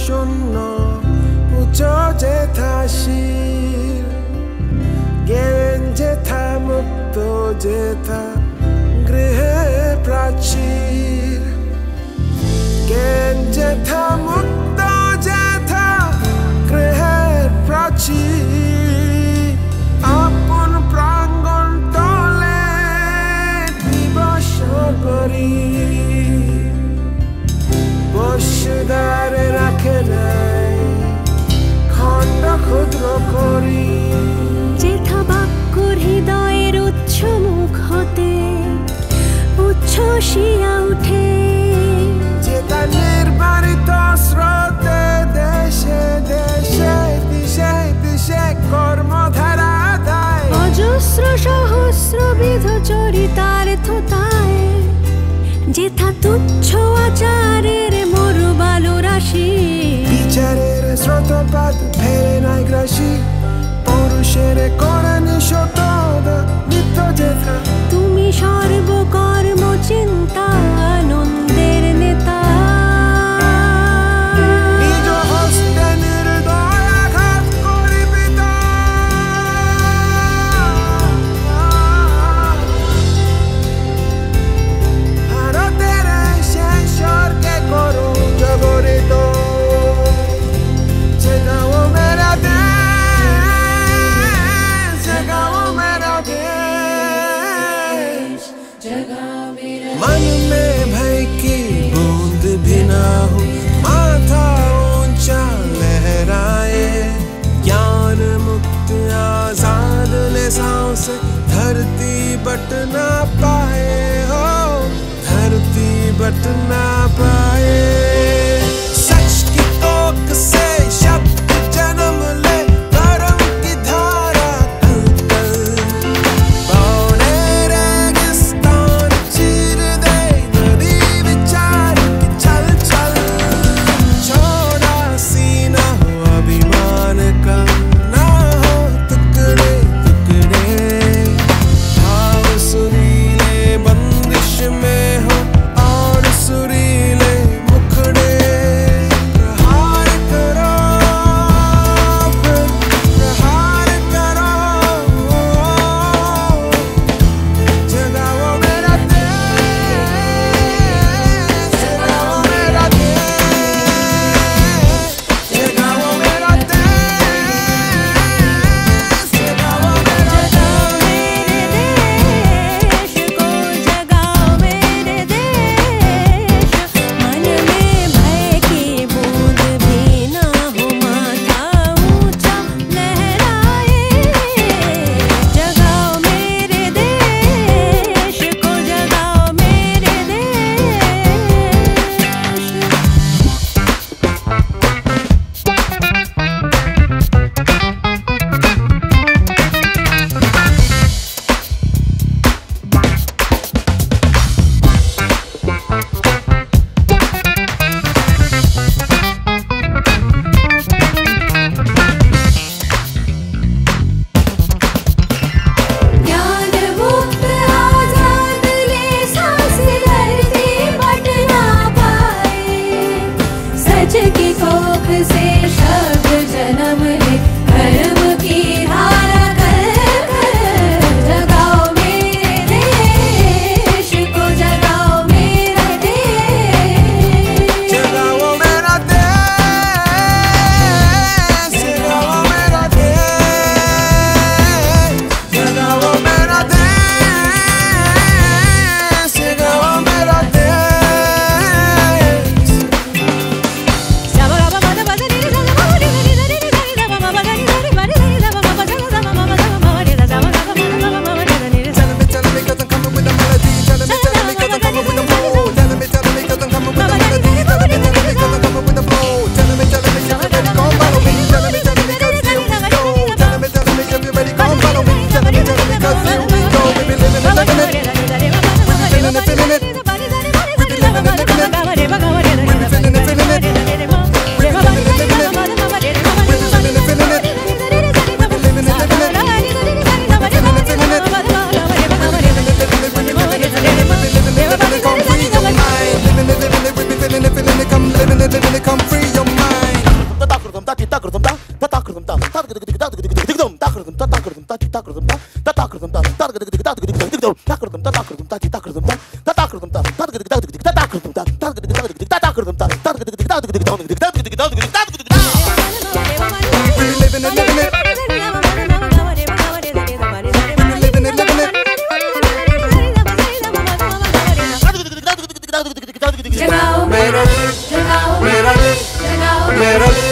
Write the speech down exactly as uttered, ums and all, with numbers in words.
শূন্য উঁচু যেথা শির জ্ঞান যেথা মুক্ত যেথা গৃহে প্রাচীর জ্ঞান যেথা মুক্ত যেথা গৃহে প্রাচীর আপন প্রাঙ্গণ তলে দিবস করি বসদারে রাখে নাই খণ্ড ক্ষুদ্র করি যেথা বাক্যর হৃদয়ের উচ্চ মুখ হতে উচ্ছ্বসিয়া উঠে যেথা নির্বারিত স্রোতে দেশে দেশে দিশে দিশে কর্মধারা দেয় অজস্র সহস্রবিধ চরিতার্থতায় যেথা তুচ্ছ আচারের মরুবালু রাশি বিচারের স্রোতপাত ফেরে নাই গ্রাসী পুরুষের করে নিশত নিত্য যেথা তুমি সর্বকর্ম চিন্তা আনন্দের নেতা নিজ হস্তে নির্দয় আঘাত করিবি ভারতের সেই স্বর্গে করো জগরিত जगाओ मेरा देश जगाओ मेरा देश मन में भय की बूंद भी ना हो माथा ऊंचा लहराए ज्ञान मुक्त आजाद ले सांस धरती बट ना पाए हो धरती बट ना पाए सच की तोक से शब्द जन्म ले धर्म की धारा कल कल पौने रेगिस्तान चीर दे नदी विचार की चल चल छोड़ा सीना हो अभिमान का ना हो टुकड़े टुकड़े भाव सुरीले बंदिश में हो और सुरीले मुखड़े प्रहार करो प्रहार करो जगाओ मेरा देश जगाओ मेरा देश जगाओ मेरा देश जगाओ मेरा देश को जगाओ मेरे देश मन में भय की बूंद भी ना हो माथा ऊंचा लहराए जगाओ मेरे देश को जगाओ मेरे ज्ञान मुक्त आजाद ले सांस धरती बट ना पाए सच की कोख से शब्द जन्म ले धर्म की धारा कर कर जगाओ मेरे देश को जगाओ मेरा देश जगाओ मेरा देश जगाओ मेरा देश जगाओ मेरा देश जगाओ मेरा देश Java Baba Bada Bada Niri Java Baba Niri Niri Niri Java Jagao, jagao, jagao, jagao,